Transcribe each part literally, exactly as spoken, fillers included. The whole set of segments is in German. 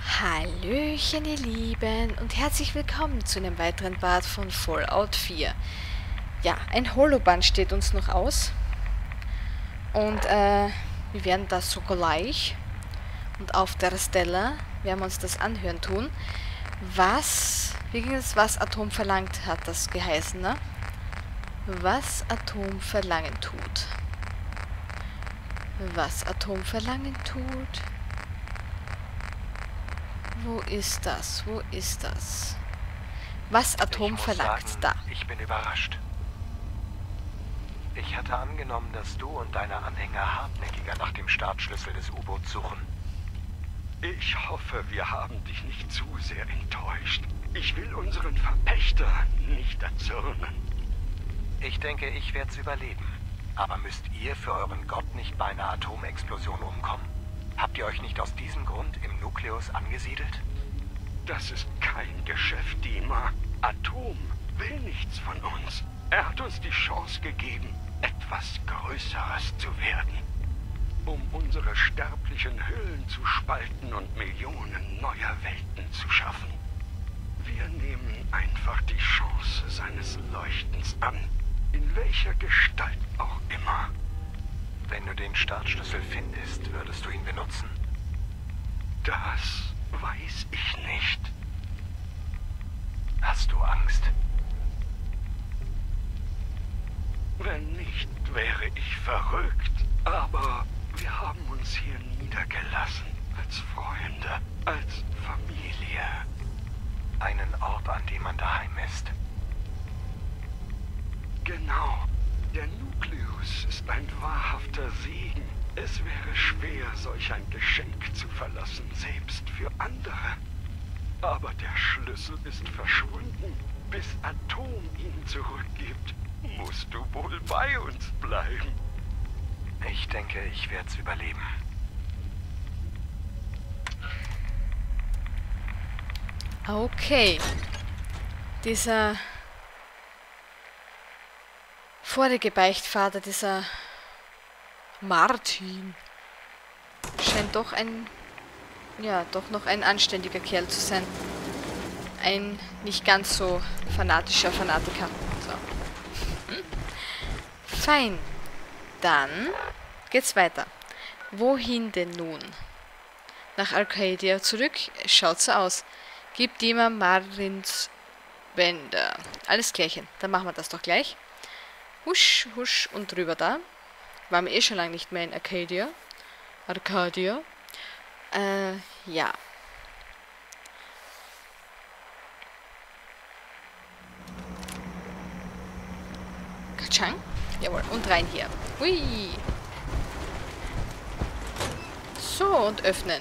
Hallöchen ihr Lieben und herzlich willkommen zu einem weiteren Part von Fallout vier. Ja, ein Holoband steht uns noch aus und äh, wir werden das so gleich und auf der Stelle werden wir uns das anhören tun. Was, wie ging es, was Atom verlangt, hat das geheißen, ne? Was Atom verlangen tut. Was Atom verlangen tut. Wo ist das? Wo ist das? Was Atom ich muss verlangt, sagen, da. Ich bin überrascht. Ich hatte angenommen, dass du und deine Anhänger hartnäckiger nach dem Startschlüssel des U-Boots suchen. Ich hoffe, wir haben dich nicht zu sehr enttäuscht. Ich will unseren Verpächter nicht erzürnen. Ich denke, ich werde es überleben. Aber müsst ihr für euren Gott nicht bei einer Atomexplosion umkommen? Habt ihr euch nicht aus diesem Grund im Nukleus angesiedelt? Das ist kein Geschäft, Dima. Atom will nichts von uns. Er hat uns die Chance gegeben, etwas Größeres zu werden. Um unsere sterblichen Hüllen zu spalten und Millionen neuer Welten zu schaffen. Wir nehmen einfach die Chance seines Leuchtens an. In welcher Gestalt auch immer. Wenn du den Startschlüssel findest, würdest du ihn benutzen? Das weiß ich nicht. Hast du Angst? Wenn nicht, wäre ich verrückt. Aber wir haben uns hier niedergelassen. Als Freunde, als Familie. Einen Ort, an dem man daheim ist. Genau. Der Nukleus ist ein wahrhafter Segen. Es wäre schwer, solch ein Geschenk zu verlassen, selbst für andere. Aber der Schlüssel ist verschwunden. Bis Atom ihn zurückgibt, musst du wohl bei uns bleiben. Ich denke, ich werde es überleben. Okay. Dieser vorige Beichtvater, dieser Martin, scheint doch ein, ja, doch noch ein anständiger Kerl zu sein. Ein nicht ganz so fanatischer Fanatiker. So. Hm. Fein. Dann geht's weiter. Wohin denn nun? Nach Arcadia zurück? Schaut so aus. Gib Dima Marins Bänder. Alles klärchen. Dann machen wir das doch gleich. Husch, husch und drüber da. Waren wir eh schon lange nicht mehr in Arcadia. Arcadia. Äh, ja. Katschang. Jawohl, und rein hier. Hui. So, und öffnen.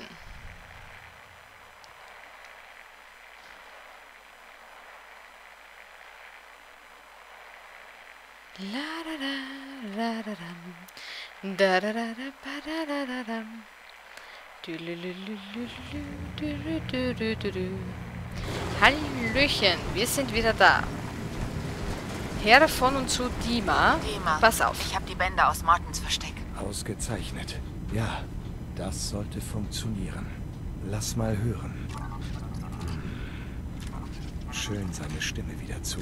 La da da da da dam. Da da da da ba da da da dam. Du lu lu lu lu lu du du du du du. Hallöchen, wir sind wieder da. Her von und zu Dima. Dima, Pass auf. ich habe die Bänder aus Martins Versteck. Ausgezeichnet. Ja, das sollte funktionieren. Lass mal hören. Schön, seine Stimme wieder zu.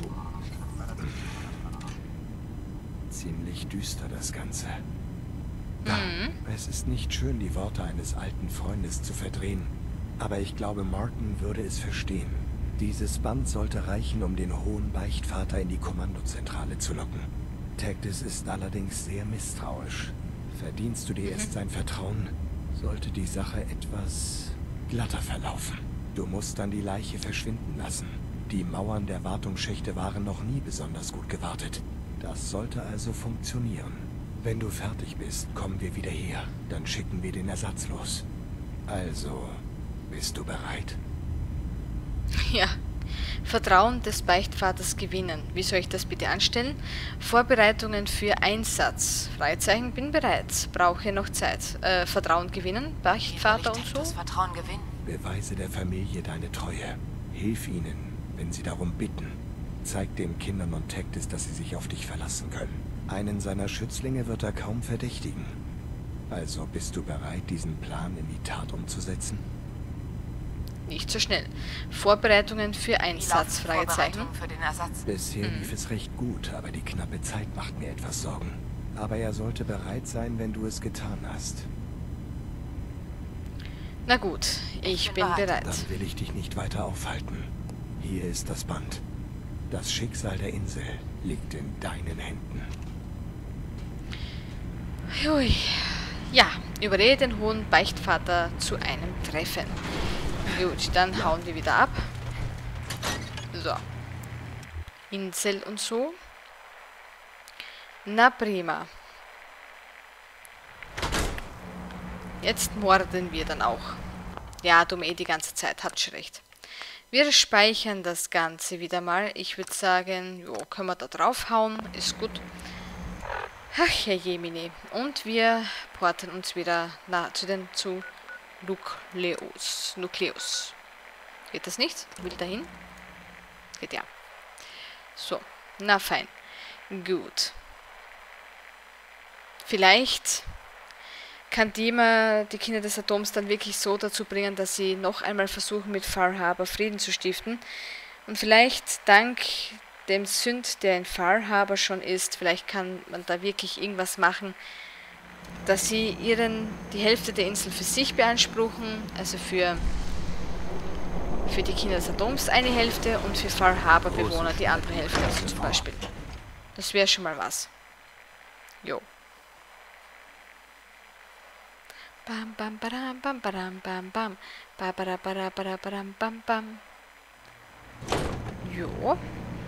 Ziemlich düster das Ganze. Ja, Mhm. es ist nicht schön, die Worte eines alten Freundes zu verdrehen. Aber ich glaube, Martin würde es verstehen. Dieses Band sollte reichen, um den hohen Beichtvater in die Kommandozentrale zu locken. Tactis ist allerdings sehr misstrauisch. Verdienst du dir erst sein Vertrauen, sollte die Sache etwas glatter verlaufen. Du musst dann die Leiche verschwinden lassen. Die Mauern der Wartungsschächte waren noch nie besonders gut gewartet. Das sollte also funktionieren. Wenn du fertig bist, kommen wir wieder her. Dann schicken wir den Ersatz los. Also, bist du bereit? Ja. Vertrauen des Beichtvaters gewinnen. Wie soll ich das bitte anstellen? Vorbereitungen für Einsatz. Freizeichen, bin bereit. Brauche noch Zeit. Äh, Vertrauen gewinnen, Wie soll Beichtvater ich und Tactus so. Vertrauen gewinnen? Beweise der Familie deine Treue. Hilf ihnen, wenn sie darum bitten. Zeig den Kindern und Tactis, dass sie sich auf dich verlassen können. Einen seiner Schützlinge wird er kaum verdächtigen. Also bist du bereit, diesen Plan in die Tat umzusetzen? nicht so schnell. Vorbereitungen für Wie laufen Einsatz, die Fragezeichen. Vorbereitungen für den Ersatz? Bisher lief es recht gut, aber die knappe Zeit macht mir etwas Sorgen. Aber er sollte bereit sein, wenn du es getan hast. Na gut, ich Ich bin bin bereit. bereit. Dann will ich dich nicht weiter aufhalten. Hier ist das Band. Das Schicksal der Insel liegt in deinen Händen. Hui. Ja, überrede den hohen Beichtvater zu einem Treffen. Gut, dann hauen wir wieder ab. So. Insel und so. Na prima. Jetzt morden wir dann auch. Ja, dumm eh die ganze Zeit, habt schon recht. Wir speichern das Ganze wieder mal. Ich würde sagen, jo, können wir da draufhauen, ist gut. Ach, Herr Jemine. Und wir porten uns wieder na, zu den zu Nukleus. Nukleus. Geht das nicht? Will dahin? Geht ja. So, na fein. Gut. Vielleicht kann Dima die Kinder des Atoms dann wirklich so dazu bringen, dass sie noch einmal versuchen, mit Far Harbor Frieden zu stiften. Und vielleicht dank dem Sünd, der in Far Harbor schon ist, vielleicht kann man da wirklich irgendwas machen, dass sie ihren die Hälfte der Insel für sich beanspruchen, also für, für die Kinder des Atoms eine Hälfte und für Far Harbor Bewohner die andere Hälfte, also zum Beispiel. Das wäre schon mal was. Jo. Bam bam badam bam badam bam bam. Ba bada bada bada badam bam bam. Jo.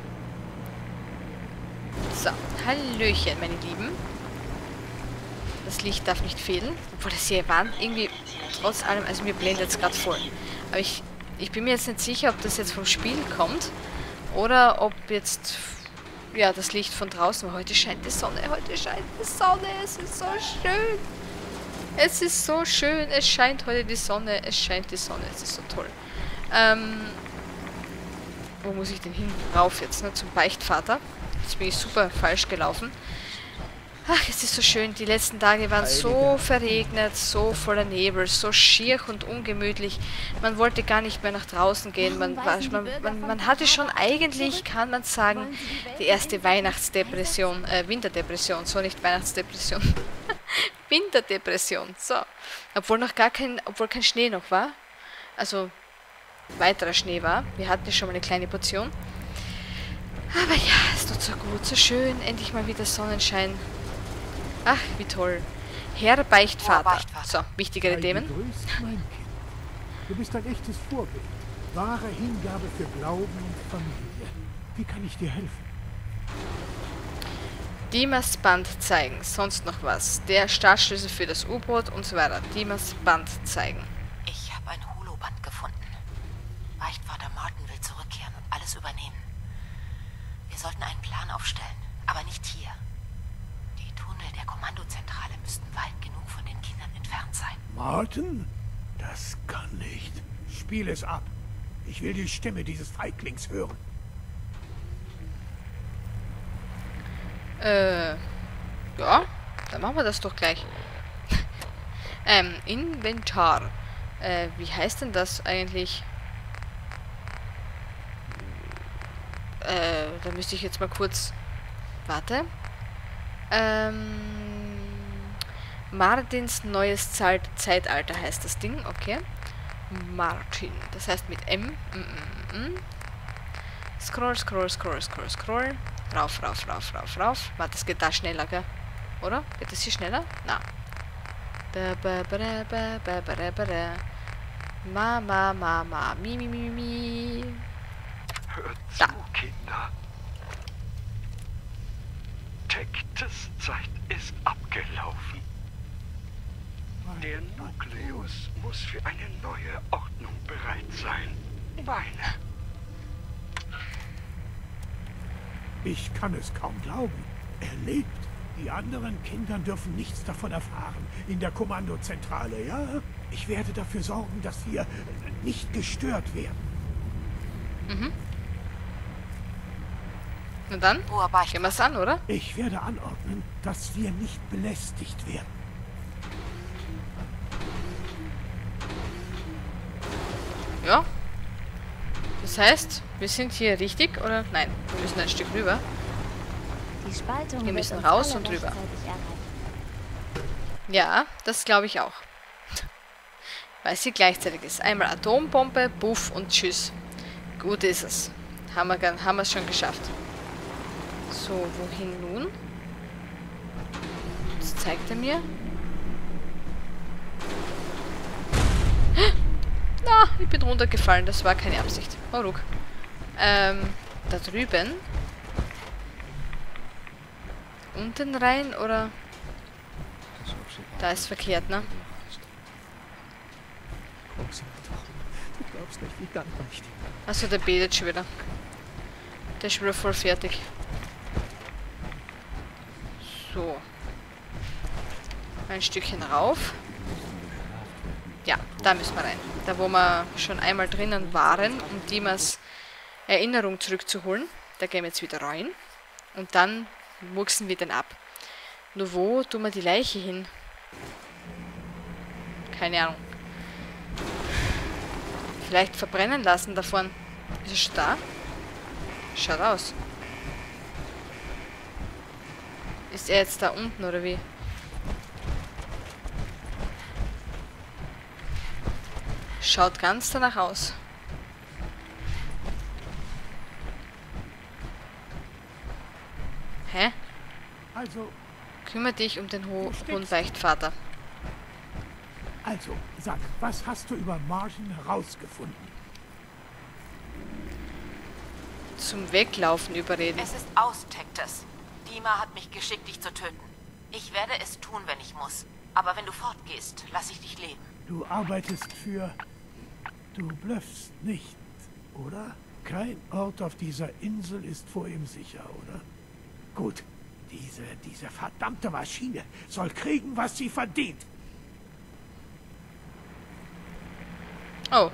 So, Hallöchen, meine Lieben. Das Licht darf nicht fehlen. Obwohl das hier war irgendwie trotz allem, also mir blendet es gerade voll. Aber ich, ich bin mir jetzt nicht sicher, ob das jetzt vom Spiel kommt oder ob jetzt ja das Licht von draußen. Heute scheint die Sonne, heute scheint die Sonne, es ist so schön. Es ist so schön, es scheint heute die Sonne, es scheint die Sonne, es ist so toll. Ähm, wo muss ich denn hin? Rauf jetzt, ne, zum Beichtvater. Jetzt bin ich super falsch gelaufen. Ach, es ist so schön, die letzten Tage waren so verregnet, so voller Nebel, so schier und ungemütlich. Man wollte gar nicht mehr nach draußen gehen. Man, war, man, man, man hatte schon eigentlich, kann man sagen, die erste Weihnachtsdepression, äh, Winterdepression, so nicht Weihnachtsdepression. Winterdepression, so. Obwohl noch gar kein, obwohl kein Schnee noch war. Also weiterer Schnee war. Wir hatten schon mal eine kleine Portion. Aber ja, es tut so gut, so schön. Endlich mal wieder Sonnenschein. Ach, wie toll. Herr Beichtvater. Hoher Beichtvater. So, wichtigere Sei Themen. gegrüßt, mein Kind. Du bist ein echtes Vorbild. Wahre Hingabe für Glauben und Familie. Wie kann ich dir helfen? Dimas Band zeigen. Sonst noch was. Der Startschlüssel für das U-Boot und so weiter. Dimas Band zeigen. Ich habe ein Holoband gefunden. Beichtvater Martin will zurückkehren und alles übernehmen. Wir sollten einen Plan aufstellen, aber nicht hier. Die Tunnel der Kommandozentrale müssten weit genug von den Kindern entfernt sein. Martin? Das kann nicht. Spiel es ab. Ich will die Stimme dieses Feiglings hören. Äh, ja, dann machen wir das doch gleich. ähm, Inventar. Äh, wie heißt denn das eigentlich? Äh, da müsste ich jetzt mal kurz... Warte. Ähm... Martins neues Zeit Zeitalter heißt das Ding, okay. Martin, das heißt mit M. Mm, mm, mm. Scroll, scroll, scroll, scroll, scroll. Rauf, rauf, rauf, rauf, rauf. Warte, das geht da schneller, gell? Oder? Geht das hier schneller? Na. Da, ba, ba, da, ba, ba, ba, da, ba, da. Ma, ma, ma, ma, mi, mi, mi, mi. Hört zu, Da. Kinder. Tektes Zeit ist abgelaufen. Der Nukleus muss für eine neue Ordnung bereit sein. Meine. Ich kann es kaum glauben. Er lebt. Die anderen Kinder dürfen nichts davon erfahren. In der Kommandozentrale, ja? Ich werde dafür sorgen, dass wir nicht gestört werden. Mhm. Na dann, Hoher gehen wir es an, oder? Ich werde anordnen, dass wir nicht belästigt werden. Ja. Das heißt, wir sind hier richtig, oder? Nein, wir müssen ein Stück rüber. Die Spaltung Wir müssen wird uns raus alle und rüber. rechtzeitig erreichen. Ja, das glaube ich auch. Weil sie gleichzeitig ist. Einmal Atombombe, Puff und Tschüss. Gut ist es. Haben wir, haben wir es schon geschafft. So, wohin nun? Das zeigt er mir. Na, ich bin runtergefallen. Das war keine Absicht. Oh, ruck. Ähm, da drüben. Unten rein, oder? Da ist verkehrt, ne? Du glaubst nicht, wie dankbar ich dir bin. Achso, der betet schon wieder. Der ist schon wieder voll fertig. So. Ein Stückchen rauf. Ja, da müssen wir rein. Da, wo wir schon einmal drinnen waren, um Dimas Erinnerung zurückzuholen. Da gehen wir jetzt wieder rein. Und dann murksen wir den ab. Nur wo tun wir die Leiche hin? Keine Ahnung. Vielleicht verbrennen lassen davon. Ist er schon da? Schaut aus. Ist er jetzt da unten, oder wie? Schaut ganz danach aus. Hä? Also, Kümmere dich um den Ho Wo steckst Hohen du? Beichtvater. also, sag, was hast du über Martian herausgefunden? Zum Weglaufen überreden. Es ist aus, Tectus. Dima hat mich geschickt, dich zu töten. Ich werde es tun, wenn ich muss. Aber wenn du fortgehst, lass ich dich leben. Du arbeitest für... Du bluffst nicht, oder? Kein Ort auf dieser Insel ist vor ihm sicher, oder? Gut. Diese, diese verdammte Maschine soll kriegen, was sie verdient. Oh.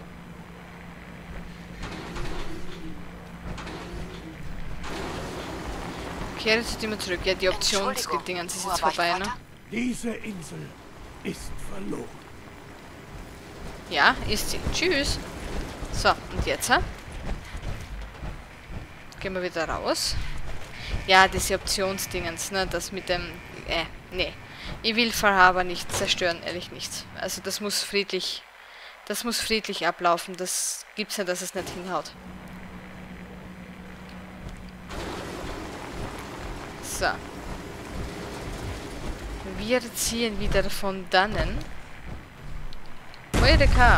Kehre zu Dima zurück. Ja, die Optionsdingen ist jetzt vorbei, ne? Diese Insel ist verloren. Ja, ist sie. Tschüss. So, und jetzt, hä? Gehen wir wieder raus. Ja, diese Optionsdingens, ne? Das mit dem... Äh, nee. Ich will Valhalla nicht zerstören, ehrlich nicht. Also das muss friedlich... Das muss friedlich ablaufen. Das gibt's ja, dass es nicht hinhaut. So. Wir ziehen wieder von dannen. Eureka!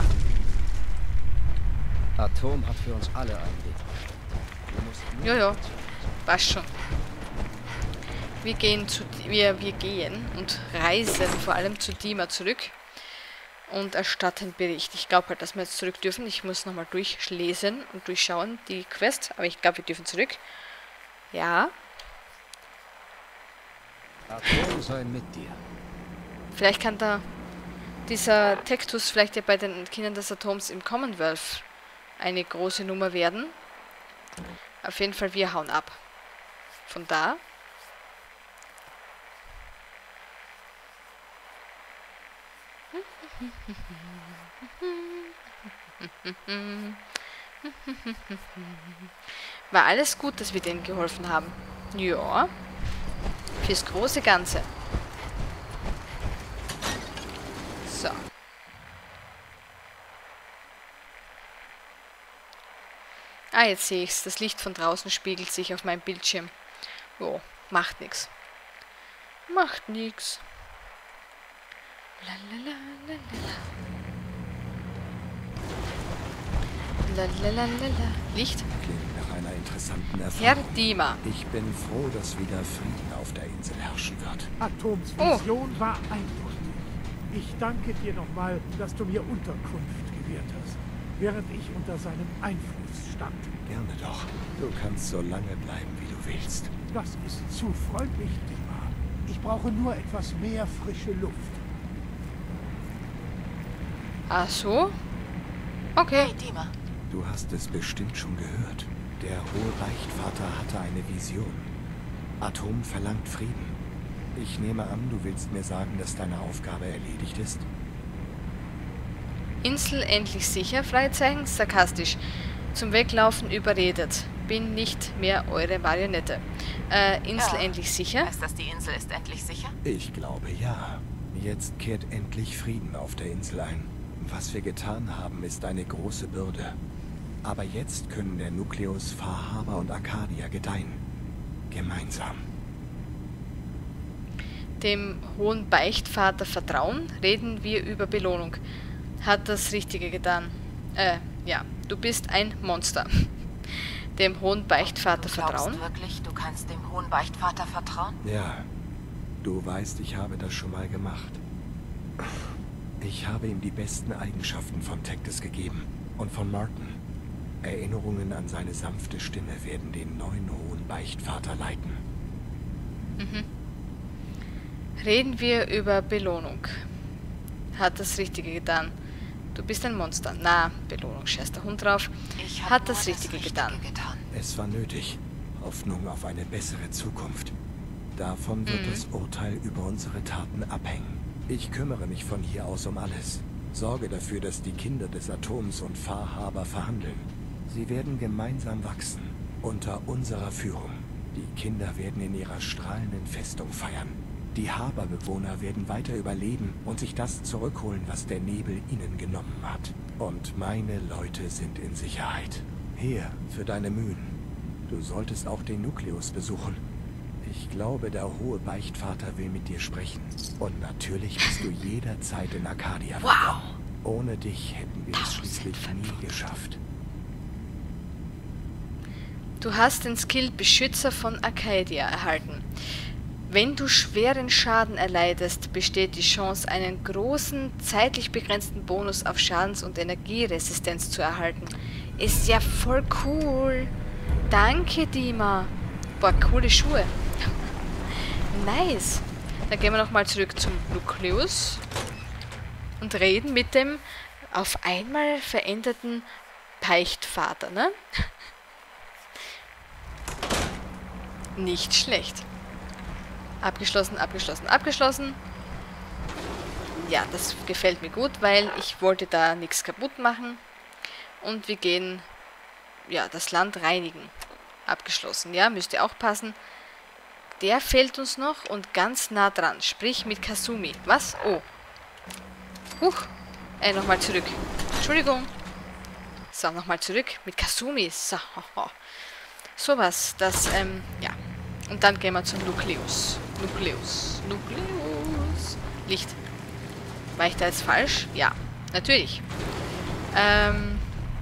Atom hat für uns alle einen Weg bestimmt. Wir mussten nur Jojo, passt schon. Wir gehen zu wir, wir gehen und reisen vor allem zu Dima zurück und erstatten Bericht. Ich glaube halt, dass wir jetzt zurück dürfen. Ich muss nochmal durchlesen und durchschauen, die Quest, aber ich glaube, wir dürfen zurück. Ja. Atom sei mit dir. Vielleicht kann da dieser Tectus vielleicht ja bei den Kindern des Atoms im Commonwealth eine große Nummer werden. Auf jeden Fall, wir hauen ab. Von da. War alles gut, dass wir denen geholfen haben. Ja. Fürs große Ganze. So. Ah, jetzt sehe ich's. Das Licht von draußen spiegelt sich auf meinem Bildschirm. Jo, macht nix. Macht nix. Lalalala. Licht? Klingt nach einer interessanten Herr Erfahrung. Dima. Ich bin froh, dass wieder Frieden auf der Insel herrschen wird. Atoms Oh. Vision war eindeutig. Ich danke dir nochmal, dass du mir Unterkunft gewährt hast, während ich unter seinem Einfluss stand. Gerne doch. Du kannst so lange bleiben, wie du willst. Das ist zu freundlich, Dima. Ich brauche nur etwas mehr frische Luft. Ach so? Okay. Hey, Dima. Du hast es bestimmt schon gehört. Der hohe Beichtvater hatte eine Vision. Atom verlangt Frieden. Ich nehme an, du willst mir sagen, dass deine Aufgabe erledigt ist? Insel endlich sicher? Fragezeichen, sarkastisch. Zum Weglaufen überredet. Bin nicht mehr eure Marionette. Äh, Insel Ja. endlich sicher? Heißt das, die Insel ist endlich sicher? Ich glaube ja. Jetzt kehrt endlich Frieden auf der Insel ein. Was wir getan haben, ist eine große Bürde. Aber jetzt können der Nukleus, Far und Arcadia gedeihen. Gemeinsam. Dem hohen Beichtvater vertrauen? Reden wir über Belohnung. Hat das Richtige getan. Äh, ja. Du bist ein Monster. Dem hohen Beichtvater Du glaubst vertrauen? wirklich, du kannst dem hohen Beichtvater vertrauen? Ja. Du weißt, ich habe das schon mal gemacht. Ich habe ihm die besten Eigenschaften von Tectis gegeben. Und von Martin. Erinnerungen an seine sanfte Stimme werden den neuen hohen Beichtvater leiten. Mhm. Reden wir über Belohnung. Hat das Richtige getan. Du bist ein Monster. Na, Belohnung, scheiß der Hund drauf. Ich hab Hat nur das Richtige getan. getan. Es war nötig. Hoffnung auf eine bessere Zukunft. Davon wird Mhm. das Urteil über unsere Taten abhängen. Ich kümmere mich von hier aus um alles. Sorge dafür, dass die Kinder des Atoms und Fahrhaber verhandeln. Sie werden gemeinsam wachsen. Unter unserer Führung. Die Kinder werden in ihrer strahlenden Festung feiern. Die Haberbewohner werden weiter überleben und sich das zurückholen, was der Nebel ihnen genommen hat. Und meine Leute sind in Sicherheit. Hier, für deine Mühen. Du solltest auch den Nukleus besuchen. Ich glaube, der hohe Beichtvater will mit dir sprechen. Und natürlich bist du jederzeit in Arcadia willkommen. Ohne dich hätten wir es schließlich nie geschafft. Du hast den Skill Beschützer von Arcadia erhalten. Wenn du schweren Schaden erleidest, besteht die Chance, einen großen, zeitlich begrenzten Bonus auf Schadens- und Energieresistenz zu erhalten. Ist ja voll cool. Danke, Dima. Boah, coole Schuhe. Nice. Dann gehen wir nochmal zurück zum Nukleus und reden mit dem auf einmal veränderten Beichtvater, ne? Nicht schlecht. Abgeschlossen, abgeschlossen, abgeschlossen. Ja, das gefällt mir gut, weil ich wollte da nichts kaputt machen. Und wir gehen, ja, das Land reinigen. Abgeschlossen, ja, müsste auch passen. Der fehlt uns noch und ganz nah dran. Sprich mit Kasumi. Was? Oh. Huch. Äh, nochmal zurück. Entschuldigung. So, nochmal zurück mit Kasumi. So. Sowas, das, ähm, ja. Und dann gehen wir zum Nukleus. Nukleus. Nukleus. Licht. War ich da jetzt falsch? Ja, natürlich. Ähm.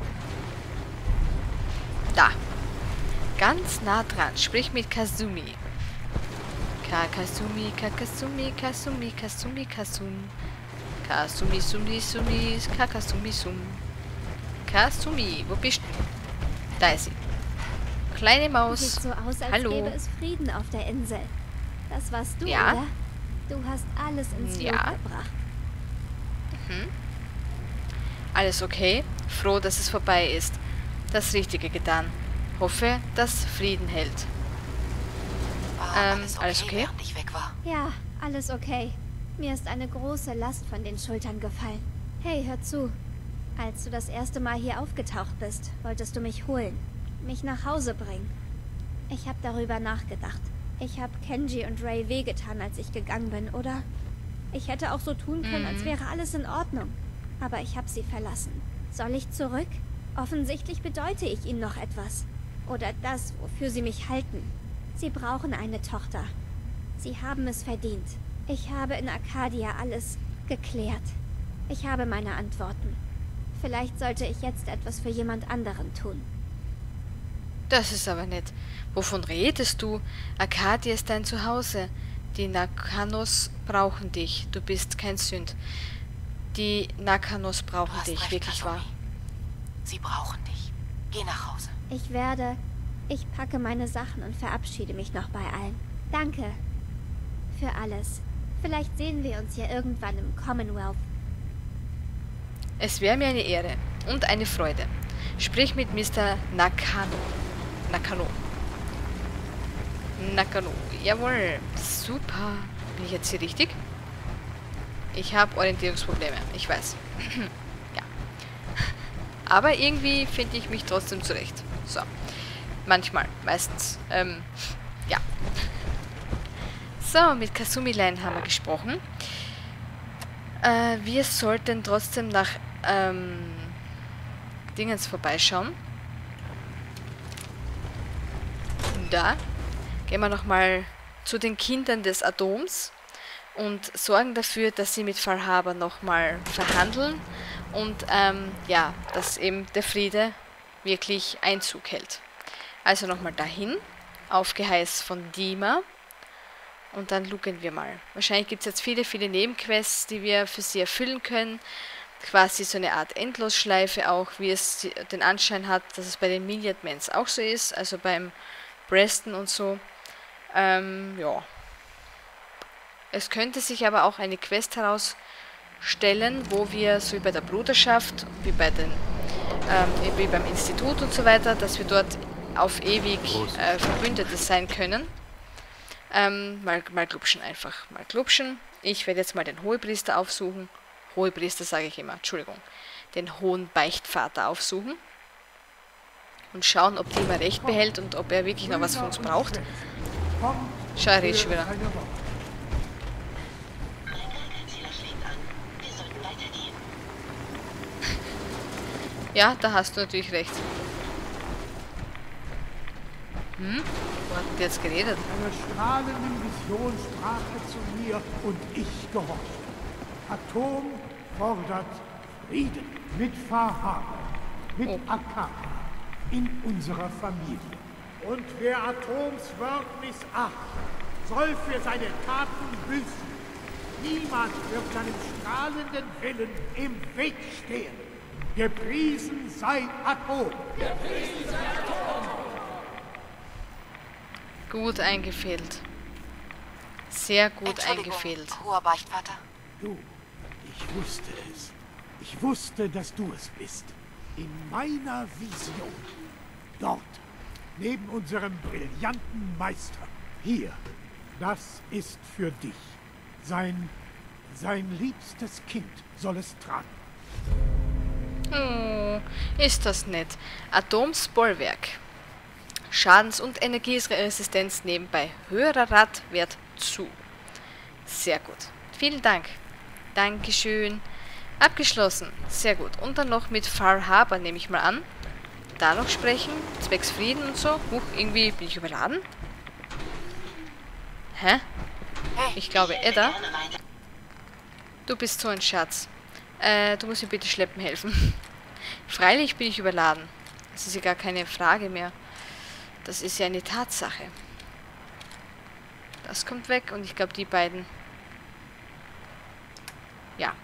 Da. Ganz nah dran. Sprich mit Kasumi. Ka Kasumi, Ka Kasumi, Kasumi, Kasumi, Kasum. Kasumi, Sumi, Sumi, Ka Kasumi, Sum. Kasumi, wo bist du? Da ist sie. Kleine Maus. Sieht so aus, als Hallo. gäbe es Frieden auf der Insel. Das warst du, Ja. oder? Du hast alles ins Lot Ja. gebracht. Alles okay? Froh, dass es vorbei ist. Das Richtige getan. Hoffe, dass Frieden hält. War Ähm, alles okay, alles okay? während ich weg war? Ja, alles okay. Mir ist eine große Last von den Schultern gefallen. Hey, hör zu. Als du das erste Mal hier aufgetaucht bist, wolltest du mich holen. Mich nach Hause bringen. Ich habe darüber nachgedacht. Ich habe Kenji und Ray wehgetan, als ich gegangen bin, oder? Ich hätte auch so tun können, als wäre alles in Ordnung. Aber ich habe sie verlassen. Soll ich zurück? Offensichtlich bedeute ich ihnen noch etwas. Oder das, wofür sie mich halten. Sie brauchen eine Tochter. Sie haben es verdient. Ich habe in Arcadia alles geklärt. Ich habe meine Antworten. Vielleicht sollte ich jetzt etwas für jemand anderen tun. Das ist aber nett. Wovon redest du? Arcadia ist dein Zuhause. Die Nakanos brauchen dich. Du bist kein Sünd. Die Nakanos Du brauchen hast dich, recht, wirklich Kasumi. wahr. Sie brauchen dich. Geh nach Hause. Ich werde... Ich packe meine Sachen und verabschiede mich noch bei allen. Danke. Für alles. Vielleicht sehen wir uns ja irgendwann im Commonwealth. Es wäre mir eine Ehre und eine Freude. Sprich mit Mister Nakano. Nakano. Nakano. Jawohl. Super. Bin ich jetzt hier richtig? Ich habe Orientierungsprobleme. Ich weiß. Ja. Aber irgendwie finde ich mich trotzdem zurecht. So. Manchmal, meistens. Ähm, ja. So, mit Kasumilein haben wir gesprochen. Äh, wir sollten trotzdem nach ähm, Dingens vorbeischauen. Da gehen wir nochmal zu den Kindern des Atoms und sorgen dafür, dass sie mit Farhaba nochmal verhandeln und ähm, ja, dass eben der Friede wirklich Einzug hält. Also nochmal dahin, aufgeheißt von Dima, und dann lugen wir mal. Wahrscheinlich gibt es jetzt viele, viele Nebenquests, die wir für sie erfüllen können. Quasi so eine Art Endlosschleife auch, wie es den Anschein hat, dass es bei den Milliardmans auch so ist, also beim Preston und so. Ähm, ja. Es könnte sich aber auch eine Quest herausstellen, wo wir, so wie bei der Bruderschaft, wie bei den, ähm, wie beim Institut und so weiter, dass wir dort auf ewig äh, Verbündete sein können. Ähm, mal, mal glubschen einfach, mal glubschen. Ich werde jetzt mal den Hohepriester aufsuchen. Hohepriester sage ich immer, Entschuldigung. Den hohen Beichtvater aufsuchen. Und schauen, ob die immer recht behält und ob er wirklich noch was von uns braucht. Schau, er redet schon wieder. Ja, da hast du natürlich recht. Hm? Wo hat der jetzt geredet? Eine strahlende Vision sprach er zu mir und ich gehorchte. Atom fordert Frieden mit Farhaba, mit Oh. Akaba, in unserer Familie. Und wer Atoms Wort missachtet, soll für seine Taten büßen. Niemand wird seinem strahlenden Willen im Weg stehen. Gepriesen sei Atom! Gepriesen sei Atom! Gut eingefehlt. Sehr gut Entschuldigung, eingefehlt. hoher Beichtvater. Du, ich wusste es. Ich wusste, dass du es bist. In meiner Vision. Dort, neben unserem brillanten Meister. Hier, das ist für dich. Sein, sein liebstes Kind soll es tragen. Oh, ist das nett. Atoms Bollwerk. Schadens- und Energieresistenz nebenbei. Höherer Radwert zu. Sehr gut. Vielen Dank. Dankeschön. Abgeschlossen. Sehr gut. Und dann noch mit Farhaba, nehme ich mal an. Da noch sprechen. Zwecks Frieden und so. Huch, irgendwie bin ich überladen. Hä? Ich glaube, Edda. Du bist so ein Schatz. Äh, du musst mir bitte schleppen helfen. Freilich bin ich überladen. Das ist ja gar keine Frage mehr. Das ist ja eine Tatsache. Das kommt weg und ich glaube, die beiden... Ja.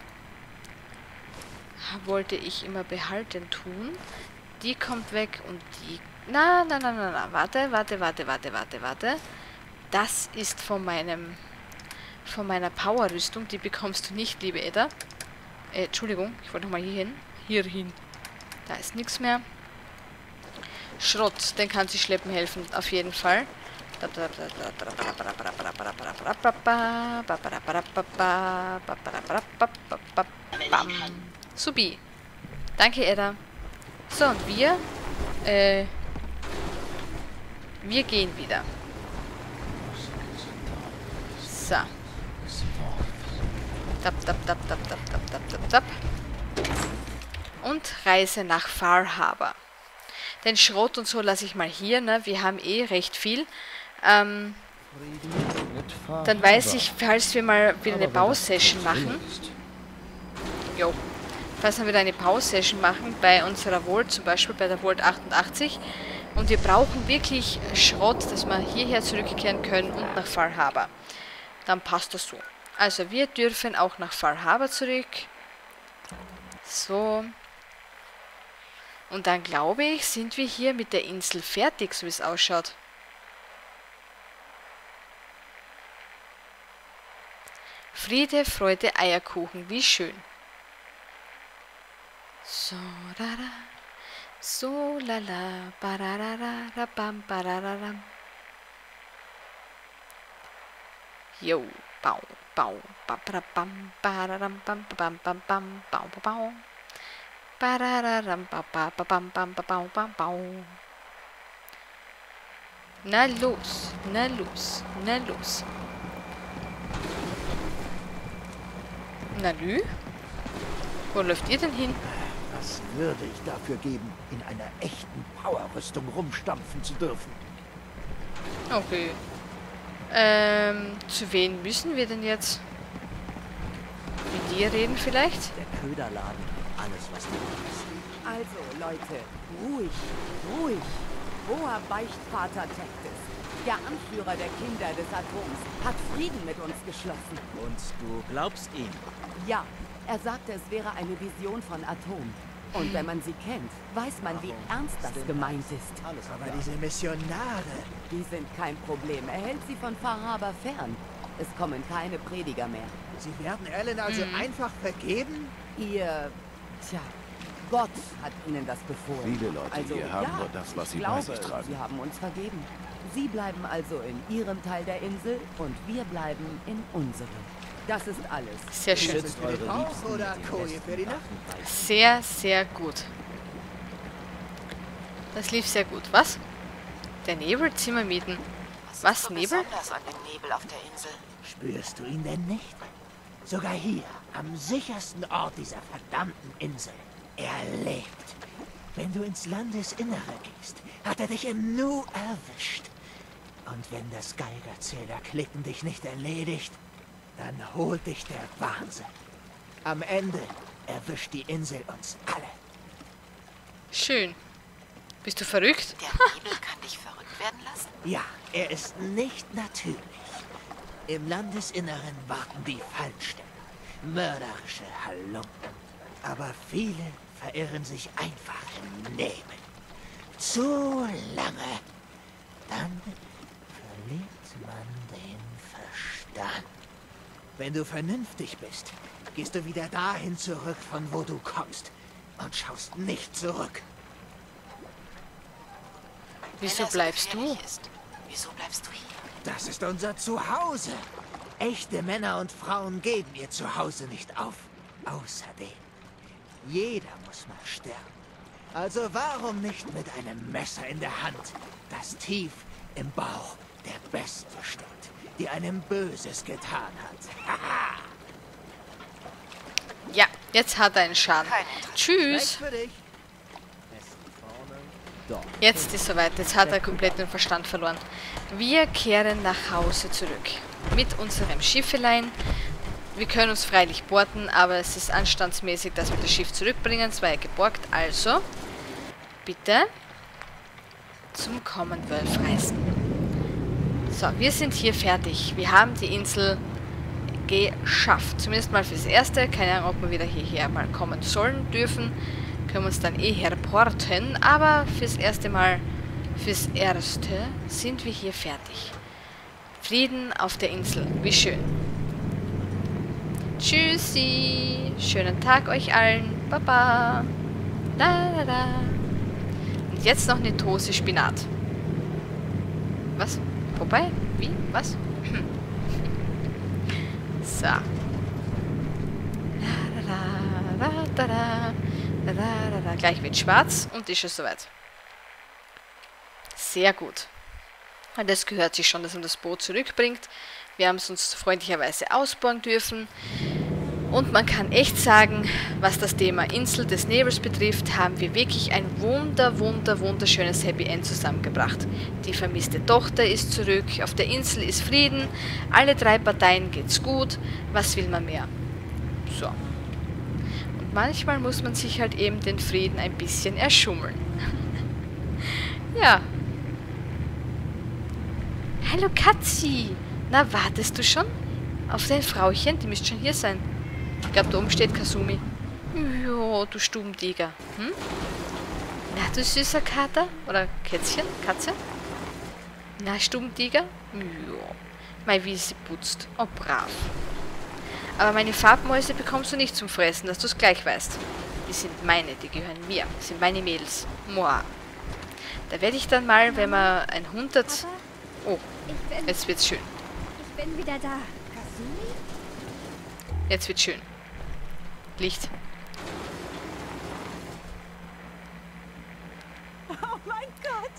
Wollte ich immer behalten tun. Die kommt weg und die... Na, na, na, na, na. Warte, warte, warte, warte, warte, warte. Das ist von meinem... Von meiner Power-Rüstung. Die bekommst du nicht, liebe Edda. Äh, Entschuldigung, ich wollte nochmal hier hin. Hier hin. Da ist nichts mehr. Schrott, den kann sie schleppen helfen, auf jeden Fall. Subi. Danke, Edda. So, und wir, äh, wir gehen wieder. So. Tap, tap, tap, tap, tap, tap, tap, tap, tap. Und Reise nach Farhaba. Den Schrott und so lasse ich mal hier, ne? Wir haben eh recht viel. Ähm, dann weiß ich, falls wir mal wieder eine Bausession machen. Jo. Falls wir wieder eine Bausession machen, bei unserer Vault, zum Beispiel bei der Vault achtundachtzig. Und wir brauchen wirklich Schrott, dass wir hierher zurückkehren können und nach Farhaba. Dann passt das so. Also wir dürfen auch nach Farhaba zurück. So. Und dann glaube ich, sind wir hier mit der Insel fertig, so wie es ausschaut. Friede, Freude, Eierkuchen, wie schön. So, da, da. So, la, la, bararara, bam, barararam. Jo, bau, bau, bam, bam, bararam, bam, bam, bam, bam, bau, bau, bau. Na los, na los, na los. Na lü? Wo läuft ihr denn hin? Was würde ich dafür geben, in einer echten Powerrüstung rumstampfen zu dürfen? Okay. Ähm, zu wen müssen wir denn jetzt? Mit dir reden vielleicht? Der Köderladen, alles was du willst. Also, Leute, ruhig, ruhig. Hoher Beichtvater Tactis, der Anführer der Kinder des Atoms, hat Frieden mit uns geschlossen. Und du glaubst ihm? Ja, er sagte, es wäre eine Vision von Atom. Und wenn man sie kennt, weiß man, wie ernst das gemeint ist. Alles Aber klar. diese Missionare... Die sind kein Problem. Er hält sie von Farhaber fern. Es kommen keine Prediger mehr. Sie werden Ellen also einfach vergeben? Ihr... Tja, Gott hat ihnen das befohlen. Viele Leute also, hier haben ja, nur das, was ich sie bei glaube, sich tragen. Sie haben uns vergeben. Sie bleiben also in ihrem Teil der Insel und wir bleiben in unserem. Das ist alles. Sehr schön. Schützt eure Liebsten Oder mit den Koje besten für die Nacht? Waffen bei. Sehr, sehr gut. Das lief sehr gut. Was? Der Nebelzimmer mieten. Was, ist so Nebel? besonders an dem Nebel auf der Insel? Spürst du ihn denn nicht? Sogar hier, am sichersten Ort dieser verdammten Insel. Er lebt. Wenn du ins Landesinnere gehst, hat er dich im Nu erwischt. Und wenn das Geigerzählerklicken dich nicht erledigt, dann holt dich der Wahnsinn. Am Ende erwischt die Insel uns alle. Schön. Bist du verrückt? Der Nebel kann dich verrückt werden lassen? Ja, er ist nicht natürlich. Im Landesinneren warten die Fallstellen. Mörderische Halunken. Aber viele verirren sich einfach im Nebel. Zu lange. Dann verliert man den Verstand. Wenn du vernünftig bist, gehst du wieder dahin zurück, von wo du kommst. Und schaust nicht zurück. Wieso Wenn es bleibst du? gefährlich ist, wieso bleibst du hier? Das ist unser Zuhause. Echte Männer und Frauen geben ihr Zuhause nicht auf. Außerdem, jeder muss mal sterben. Also warum nicht mit einem Messer in der Hand, das tief im Bauch der Bestie steckt, die einem Böses getan hat? Haha! Ja, jetzt hat er einen Schaden. Kein Interesse. Tschüss. Für dich. Dort. Jetzt ist soweit. Jetzt hat er komplett den Verstand verloren. Wir kehren nach Hause zurück. Mit unserem Schiffelein. Wir können uns freilich boarden, aber es ist anstandsmäßig, dass wir das Schiff zurückbringen. Es war ja geborgt. Also, bitte zum Commonwealth reisen. So, wir sind hier fertig. Wir haben die Insel geschafft. Zumindest mal fürs Erste. Keine Ahnung, ob wir wieder hierher mal kommen sollen, dürfen. Können wir uns dann eh herporten. Aber fürs erste Mal, fürs Erste sind wir hier fertig. Frieden auf der Insel. Wie schön. Tschüssi. Schönen Tag euch allen. Baba. Da, da, da. Und jetzt noch eine Dose Spinat. Was? Vorbei? Wie? Was? Hm. So. Da, da, da, da, da. Da, da, da. Gleich wird schwarz und ist schon soweit. Sehr gut. Und das gehört sich schon, dass man das Boot zurückbringt. Wir haben es uns freundlicherweise ausbauen dürfen. Und man kann echt sagen, was das Thema Insel des Nebels betrifft, haben wir wirklich ein wunder, wunder, wunderschönes Happy End zusammengebracht. Die vermisste Tochter ist zurück, auf der Insel ist Frieden, alle drei Parteien geht's gut, was will man mehr? So. Und manchmal muss man sich halt eben den Frieden ein bisschen erschummeln. Ja. Hallo Katzi! Na, wartest du schon? Auf dein Frauchen? Die müsste schon hier sein. Ich glaube, da oben steht Kasumi. Ja, du Stubentiger. Hm? Na, du süßer Kater? Oder Kätzchen? Katze? Na, Stubentiger? Ja. Mei, wie sie putzt. Oh, brav. Aber meine Farbmäuse bekommst du nicht zum Fressen, dass du es gleich weißt. Die sind meine, die gehören mir. Die sind meine Mädels. Moa. Da werde ich dann mal, wenn man ein Hund hat... Oh, Ich bin, jetzt wird's schön. ich bin wieder da. Jetzt wird schön. Licht.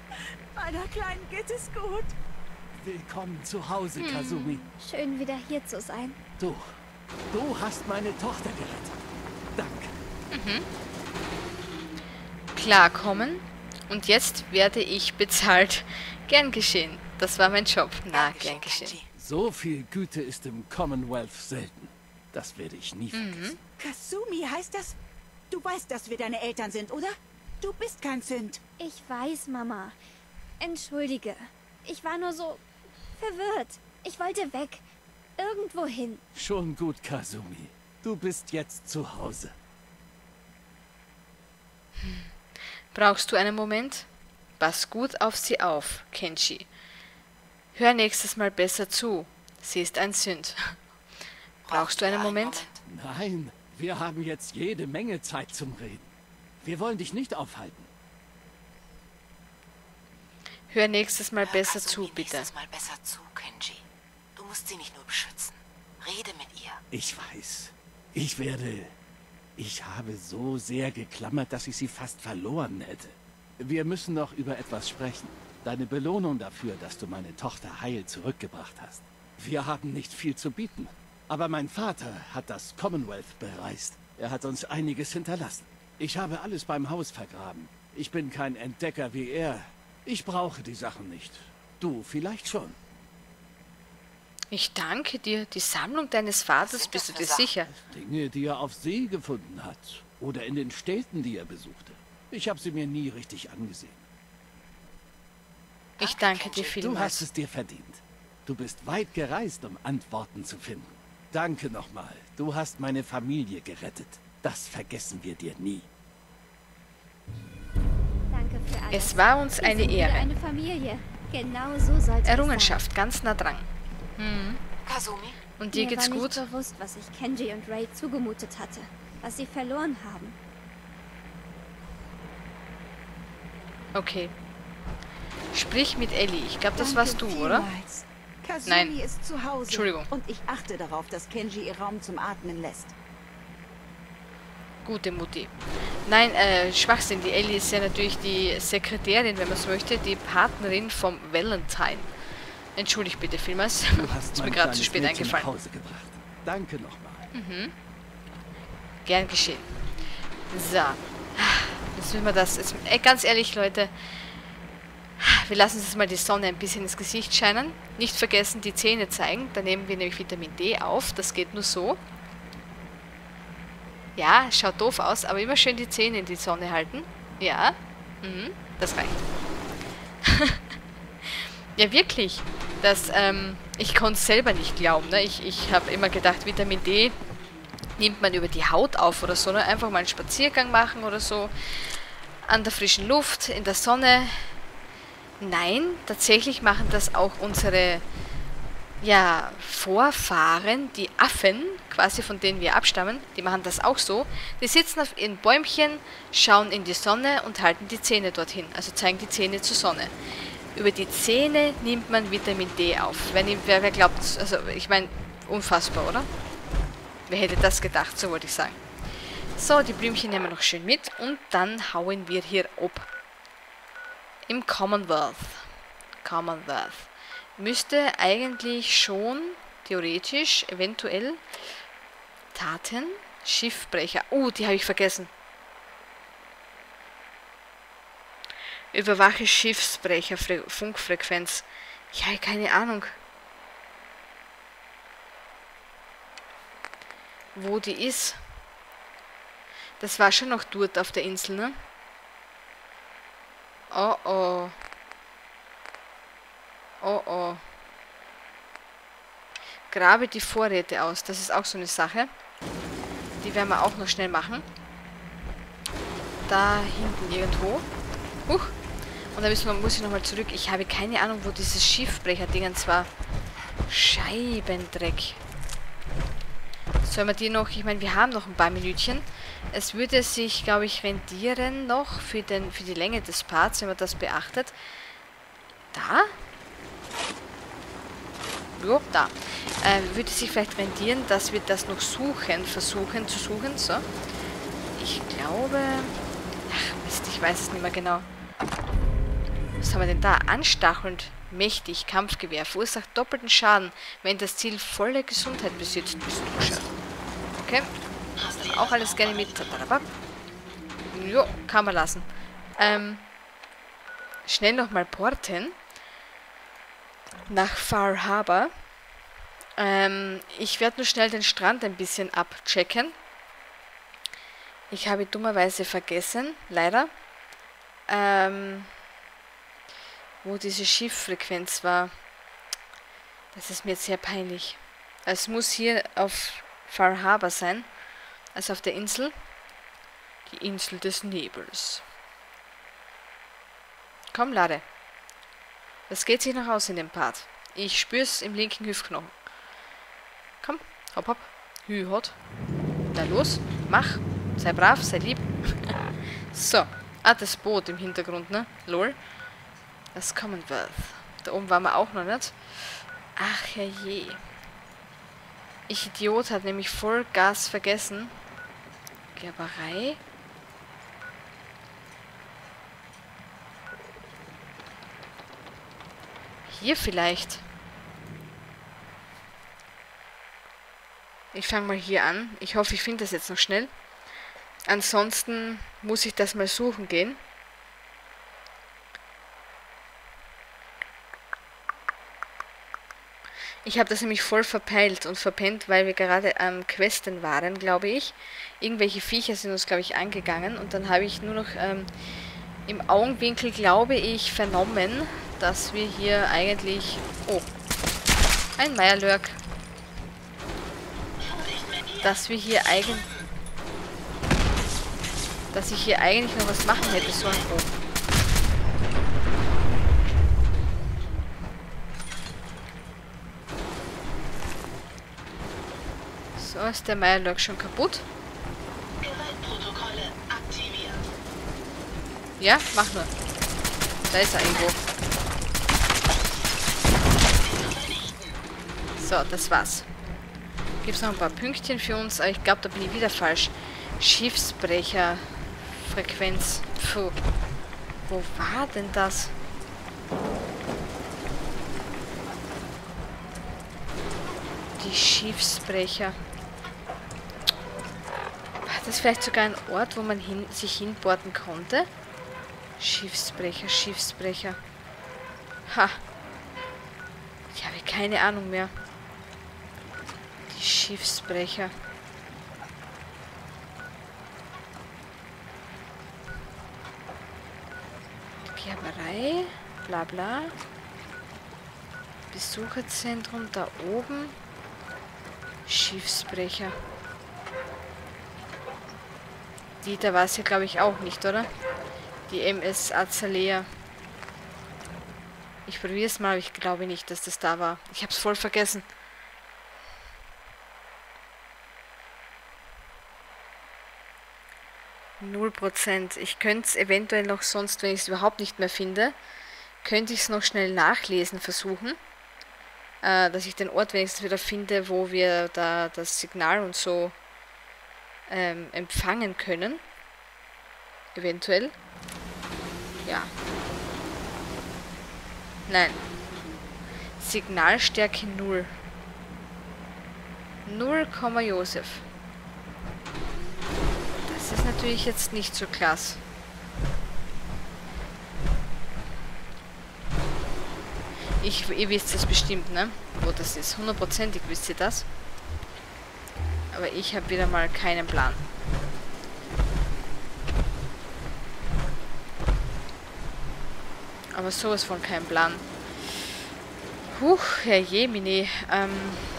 Meiner Kleinen geht es gut. Willkommen zu Hause, Kasumi. Schön, wieder hier zu sein. Du, du hast meine Tochter gerettet. Danke. Mhm. Klarkommen. Und jetzt werde ich bezahlt. Gern geschehen. Das war mein Job. Na, gern geschehen. So viel Güte ist im Commonwealth selten. Das werde ich nie vergessen. Mhm. Kasumi, heißt das, du weißt, dass wir deine Eltern sind, oder? Du bist kein Sünd. Ich weiß, Mama. Entschuldige. Ich war nur so verwirrt. Ich wollte weg. Irgendwo hin. Schon gut, Kasumi. Du bist jetzt zu Hause. Brauchst du einen Moment? Pass gut auf sie auf, Kenji. Hör nächstes Mal besser zu. Sie ist ein Sünd. Brauchst du einen Moment? Nein, wir haben jetzt jede Menge Zeit zum Reden. Wir wollen dich nicht aufhalten. Hör nächstes Mal Hör besser Kasumi zu, bitte. Nächstes Mal besser zu, Kenji. Du musst sie nicht nur beschützen. Rede mit ihr. Ich weiß. Ich werde... Ich habe so sehr geklammert, dass ich sie fast verloren hätte. Wir müssen noch über etwas sprechen. Deine Belohnung dafür, dass du meine Tochter heil zurückgebracht hast. Wir haben nicht viel zu bieten. Aber mein Vater hat das Commonwealth bereist. Er hat uns einiges hinterlassen. Ich habe alles beim Haus vergraben. Ich bin kein Entdecker wie er. Ich brauche die Sachen nicht. Du vielleicht schon. Ich danke dir. Die Sammlung deines Vaters, bist du dir sicher? Dinge, die er auf See gefunden hat. Oder in den Städten, die er besuchte. Ich habe sie mir nie richtig angesehen. Ich danke dir Du hast vielmals. es dir verdient. Du bist weit gereist, um Antworten zu finden. Danke nochmal. Du hast meine Familie gerettet. Das vergessen wir dir nie. Danke für alles. Es war uns Wir eine sind wieder Ehre. eine Familie. Genau so sollte Errungenschaft, ganz nah dran. Hm. Kasumi? Und es dir sein. Mir geht's war gut? nicht bewusst, was ich Kenji und Ray zugemutet hatte. Was sie verloren haben. Okay. Sprich mit Ellie. Ich glaube, das Danke warst du, oder? vielmals. Kasumi Nein. ist zu Hause. Entschuldigung. Und ich achte darauf, dass Kenji ihr Raum zum Atmen lässt. Gute Mutti. Nein, äh, Schwachsinn. Die Ellie ist ja natürlich die Sekretärin, wenn man es möchte, die Partnerin vom Valentine. Entschuldigt bitte vielmals. Du hast Ist mir mein gerade zu kleines spät Mädchen eingefallen. nach Hause gebracht. Danke nochmal. Mhm. Gern geschehen. So. Jetzt müssen wir das. Jetzt, ey, ganz ehrlich, Leute. Wir lassen uns jetzt mal die Sonne ein bisschen ins Gesicht scheinen. Nicht vergessen, die Zähne zeigen. Da nehmen wir nämlich Vitamin D auf. Das geht nur so. Ja, schaut doof aus, aber immer schön die Zähne in die Sonne halten. Ja. Mhm, das reicht. Ja, wirklich. Das, ähm, ich konnte es selber nicht glauben. Ne? Ich, ich habe immer gedacht, Vitamin D nimmt man über die Haut auf oder so. Ne? Einfach mal einen Spaziergang machen oder so. An der frischen Luft, in der Sonne. Nein, tatsächlich machen das auch unsere ja, Vorfahren, die Affen, quasi von denen wir abstammen. Die machen das auch so. Die sitzen auf ihren Bäumchen, schauen in die Sonne und halten die Zähne dorthin. Also zeigen die Zähne zur Sonne. Über die Zähne nimmt man Vitamin D auf. Wer, wer, wer glaubt, also ich meine, unfassbar, oder? Wer hätte das gedacht, so wollte ich sagen. So, die Blümchen nehmen wir noch schön mit und dann hauen wir hier ab. Im Commonwealth. Commonwealth. Müsste eigentlich schon, theoretisch, eventuell, Taten, Schiffbrecher. Oh, die habe ich vergessen. Überwache Schiffsbrecher, Fre Funkfrequenz. Ja, keine Ahnung. Wo die ist. Das war schon noch dort auf der Insel, ne? Oh oh. Oh oh. Grabe die Vorräte aus. Das ist auch so eine Sache. Die werden wir auch noch schnell machen. Da hinten irgendwo. Huch. Und dann müssen wir, muss ich nochmal zurück. Ich habe keine Ahnung, wo dieses Schiffbrecher-Dingens war. Scheibendreck. Sollen wir die noch... Ich meine, wir haben noch ein paar Minütchen. Es würde sich, glaube ich, rendieren noch für, den, für die Länge des Parts, wenn man das beachtet. Da? Jo, da. Äh, würde sich vielleicht rendieren, dass wir das noch suchen, versuchen zu suchen. So. Ich glaube... Ach, Mist, ich weiß es nicht mehr genau. Was haben wir denn da? Anstachelnd, mächtig, Kampfgewehr. Verursacht doppelten Schaden, wenn das Ziel volle Gesundheit besitzt. Okay. Auch alles gerne mit. Jo, kann man lassen. Ähm, schnell nochmal porten. Nach Far Harbor. Ähm, ich werde nur schnell den Strand ein bisschen abchecken. Ich habe dummerweise vergessen, leider, ähm, wo diese Schifffrequenz war. Das ist mir jetzt sehr peinlich. Es muss hier auf Far Harbor sein, also auf der Insel. Die Insel des Nebels. Komm, lade. Das geht sich noch aus in dem Part. Ich spüre es im linken Hüftknochen. Komm, hopp, hopp. Hü, hot. Na los, mach. Sei brav, sei lieb. So. Ah, das Boot im Hintergrund, ne? Lol. Das Commonwealth. Da oben waren wir auch noch nicht. Ach, herrje. Ich Idiot hat nämlich voll Gas vergessen. Gerberei. Hier vielleicht. Ich fange mal hier an. Ich hoffe, ich finde das jetzt noch schnell. Ansonsten muss ich das mal suchen gehen. Ich habe das nämlich voll verpeilt und verpennt, weil wir gerade am Questen waren, glaube ich. Irgendwelche Viecher sind uns, glaube ich, angegangen. Und dann habe ich nur noch ähm, im Augenwinkel, glaube ich, vernommen, dass wir hier eigentlich... Oh, ein Meierlurk. Dass wir hier eigentlich... Dass ich hier eigentlich noch was machen hätte sollen. Oh. So, ist der Meierlurk schon kaputt? Gewaltprotokolle aktiviert. Ja, mach nur. Da ist er irgendwo. So, das war's. Gibt es noch ein paar Pünktchen für uns, aber ich glaube, da bin ich wieder falsch. Schiffsbrecher. Frequenz. Puh. Wo war denn das? Die Schiffsbrecher. War das vielleicht sogar ein Ort, wo man hin, sich hinporten konnte? Schiffsbrecher, Schiffsbrecher. Ha. Ich habe keine Ahnung mehr. Die Schiffsbrecher. Gerberei, bla bla. Besucherzentrum da oben. Schiffsbrecher. Die, da war es ja, glaube ich, auch nicht, oder? Die M S Azalea. Ich probiere es mal, aber ich glaube nicht, dass das da war. Ich habe es voll vergessen. Null Prozent. Ich könnte es eventuell noch sonst, wenn ich es überhaupt nicht mehr finde, könnte ich es noch schnell nachlesen versuchen. Äh, dass ich den Ort wenigstens wieder finde, wo wir da das Signal und so ähm, empfangen können. Eventuell. Ja. Nein. Signalstärke null. null, Josef. Das ist natürlich jetzt nicht so klasse. Ich, ihr wisst es bestimmt, ne? Wo das ist. Hundertprozentig wisst ihr das. Aber ich habe wieder mal keinen Plan. Aber sowas von kein Plan. Huch, Herr Jemini. Ähm,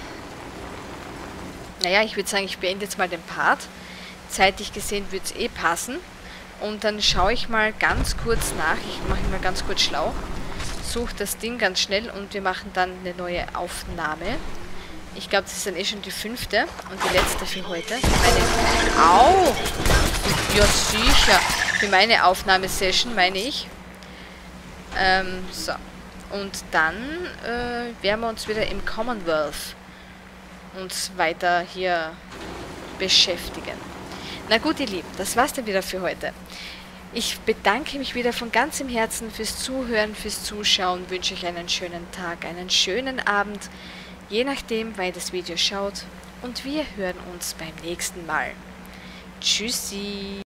naja, ich würde sagen, ich beende jetzt mal den Part. Zeitlich gesehen wird es eh passen. Und dann schaue ich mal ganz kurz nach. Ich mache ihn mal ganz kurz schlau. Suche das Ding ganz schnell und wir machen dann eine neue Aufnahme. Ich glaube, das ist dann eh schon die fünfte und die letzte für heute. Meine... Au! Ja, sicher. Für meine Aufnahmesession, meine ich. Ähm, so. Und dann äh, werden wir uns wieder im Commonwealth uns weiter hier beschäftigen. Na gut, ihr Lieben, das war's dann wieder für heute. Ich bedanke mich wieder von ganzem Herzen fürs Zuhören, fürs Zuschauen, wünsche euch einen schönen Tag, einen schönen Abend, je nachdem, wann ihr das Video schaut. Und wir hören uns beim nächsten Mal. Tschüssi!